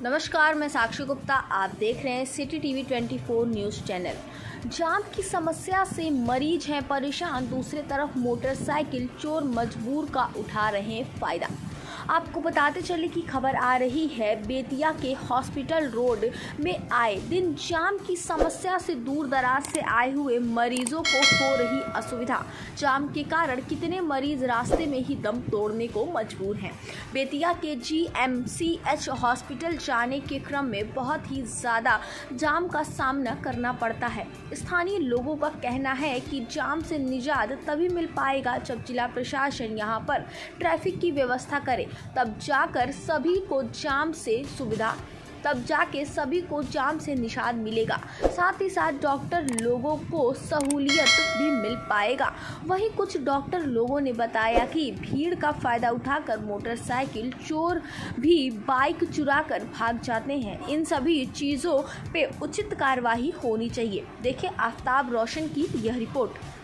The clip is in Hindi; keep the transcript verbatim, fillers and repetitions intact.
नमस्कार, मैं साक्षी गुप्ता। आप देख रहे हैं सिटी टीवी चौबीस न्यूज़ चैनल। जाम की समस्या से मरीज हैं परेशान, दूसरी तरफ मोटरसाइकिल चोर मजबूर का उठा रहे हैं फायदा। आपको बताते चले कि खबर आ रही है बेतिया के हॉस्पिटल रोड में आए दिन जाम की समस्या से दूर दराज से आए हुए मरीजों को हो रही असुविधा। जाम के कारण कितने मरीज रास्ते में ही दम तोड़ने को मजबूर हैं। बेतिया के G M C H hospital जाने के क्रम में बहुत ही ज़्यादा जाम का सामना करना पड़ता है। स्थानीय लोगों का कहना है कि जाम से निजात तभी मिल पाएगा जब जिला प्रशासन यहां पर ट्रैफिक की व्यवस्था करे, तब जाकर सभी को जाम से सुविधा तब जाके सभी को जाम से निजात मिलेगा। साथ ही साथ डॉक्टर लोगों को सहूलियत भी मिल पाएगा। वहीं कुछ डॉक्टर लोगों ने बताया कि भीड़ का फायदा उठाकर मोटरसाइकिल चोर भी बाइक चुराकर भाग जाते हैं। इन सभी चीज़ों पे उचित कार्रवाई होनी चाहिए। देखिए आफ्ताब रोशन की यह रिपोर्ट।